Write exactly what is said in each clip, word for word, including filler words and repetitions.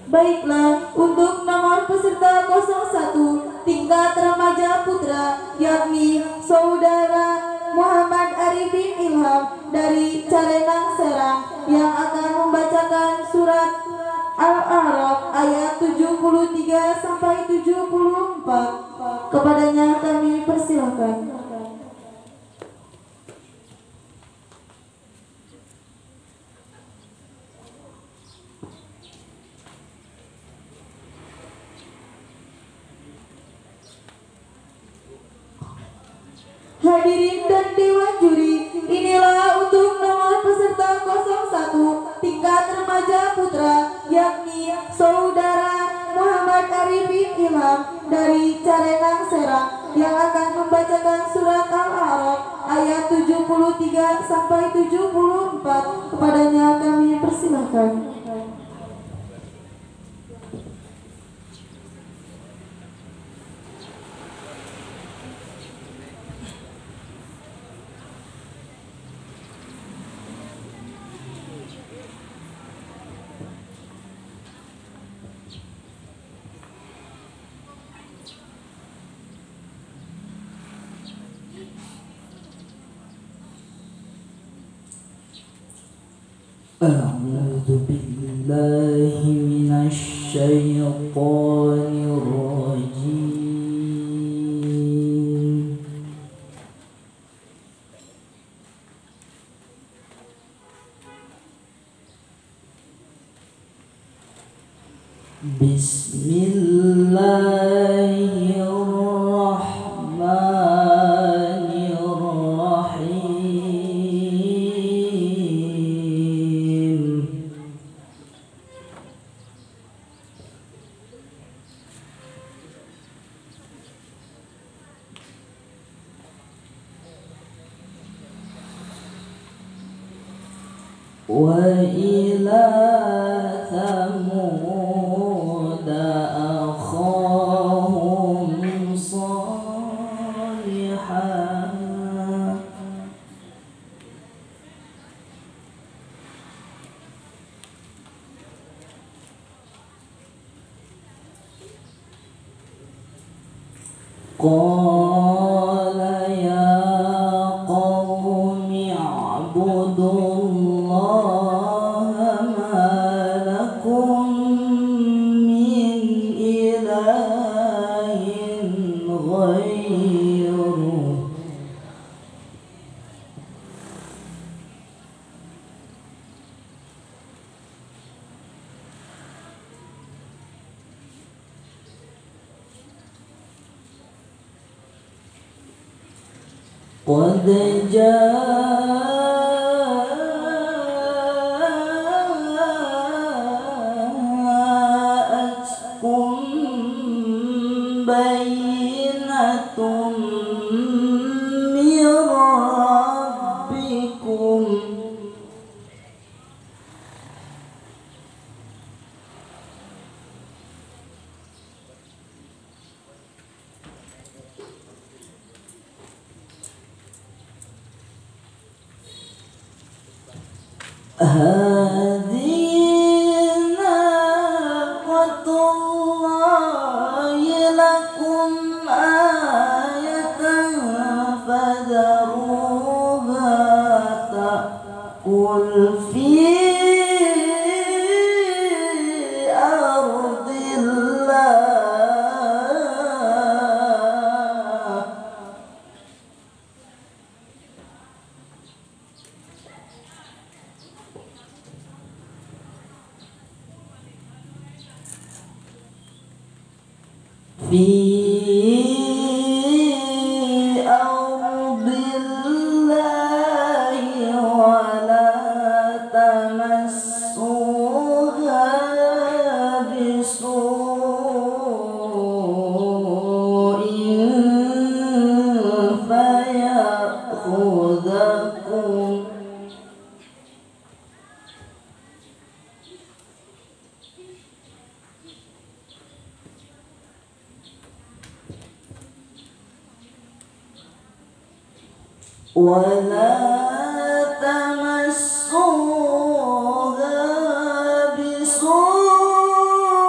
Baiklah, untuk nomor peserta nol satu tingkat remaja putra yakni Saudara Muhammad Arifin Ilham dari Carenang Serang yang akan membacakan surat Al-A'raf ayat tujuh puluh tiga sampai tujuh puluh empat. Kepadanya kami persilahkan. Hadirin dan dewan juri, inilah untuk nomor peserta nol satu tingkat remaja putra yakni Saudara Muhammad Arifin Ilham dari Carenang Serang yang akan membacakan surat Al-A'raf ayat tujuh puluh tiga sampai tujuh puluh empat. Kepadanya kami persilahkan. أعوذ بالله من الشيطان الرجيم بسم الله الرحمن الرحيم وإلى ثمود أخاهم صالحا قال يا قوم اعبدوا الله ما لكم من إله غيره قد جاءتكم بينة من ربكم هذه ناقة الله لكم آية فذروها تأكل في أرض الله في أرض الله ولا تمسوها بسوء فيأخذكم ولا تمسوها بسوء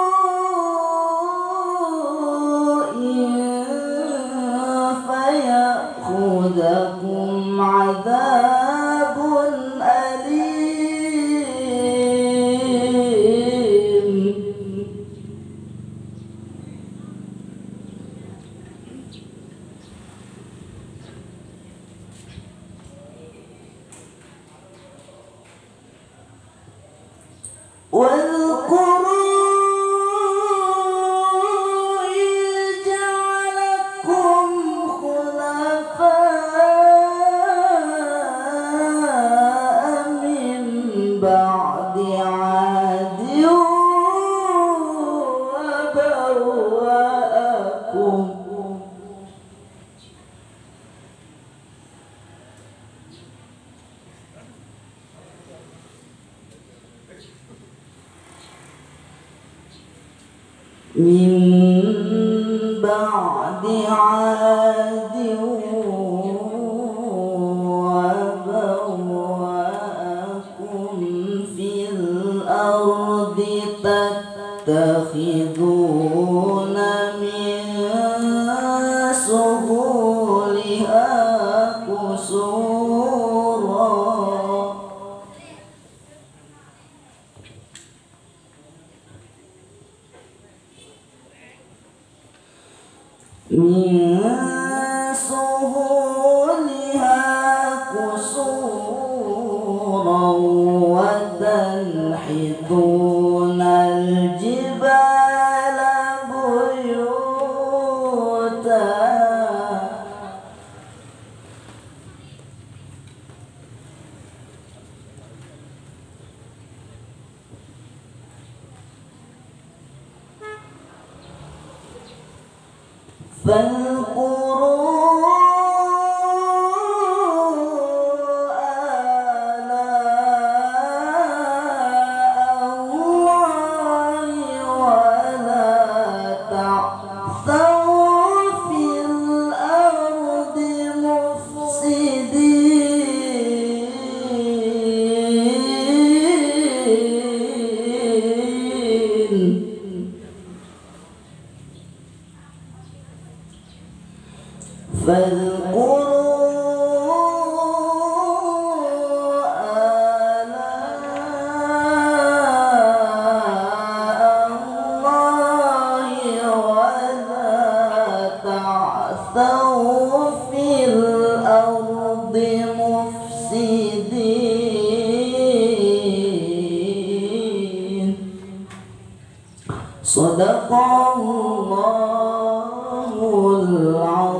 واذكروا إذ جعلكم خلفاء من بعد عاد وبوأكم من بعد عاد وبوأكم في الأرض تتخذون من سهولها قصورا من سهولها قصورا وتنحتون الجبال بيوتا فاذكروا آلاء الله ولا تعثوا في الأرض مفسدين فاذكروا آلاء الله ولا تعثوا في الأرض مفسدين. صدق الله العظيم.